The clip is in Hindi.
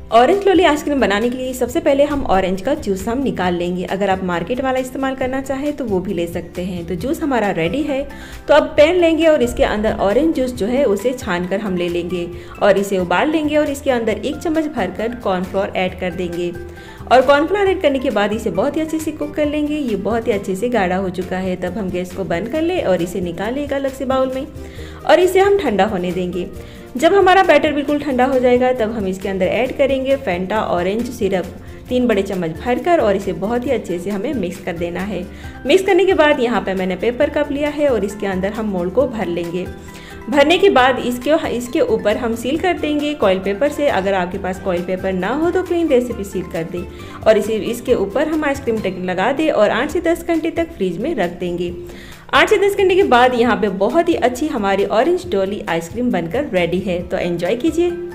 ऑरेंज लोली आइसक्रीम बनाने के लिए सबसे पहले हम ऑरेंज का जूस हम निकाल लेंगे। अगर आप मार्केट वाला इस्तेमाल करना चाहें तो वो भी ले सकते हैं। तो जूस हमारा रेडी है। तो अब पैन लेंगे और इसके अंदर ऑरेंज जूस जो है उसे छान कर हम ले लेंगे और इसे उबाल लेंगे और इसके अंदर 1 चम्मच भरकर कॉर्नफ्लोर ऐड कर देंगे। और कॉर्नफ्लोर ऐड करने के बाद इसे बहुत ही अच्छे से कुक कर लेंगे। ये बहुत ही अच्छे से गाढ़ा हो चुका है। तब हम गैस को बंद कर ले और इसे निकाल लेगा अलग से बाउल में और इसे हम ठंडा होने देंगे। जब हमारा बैटर बिल्कुल ठंडा हो जाएगा तब हम इसके अंदर ऐड करेंगे फैंटा ऑरेंज सिरप 3 बड़े चम्मच भरकर और इसे बहुत ही अच्छे से हमें मिक्स कर देना है। मिक्स करने के बाद यहाँ पे मैंने पेपर कप लिया है और इसके अंदर हम मोल्ड को भर लेंगे। भरने के बाद इसके ऊपर हम सील कर देंगे कॉइल पेपर से। अगर आपके पास कॉइल पेपर ना हो तो क्लीन रेसिपी सील कर दें और इसके ऊपर हम आइसक्रीम टक लगा दें और 8 से 10 घंटे तक फ्रिज में रख देंगे। 8 से 10 घंटे के बाद यहाँ पे बहुत ही अच्छी हमारी ऑरेंज लोली आइसक्रीम बनकर रेडी है। तो एंजॉय कीजिए।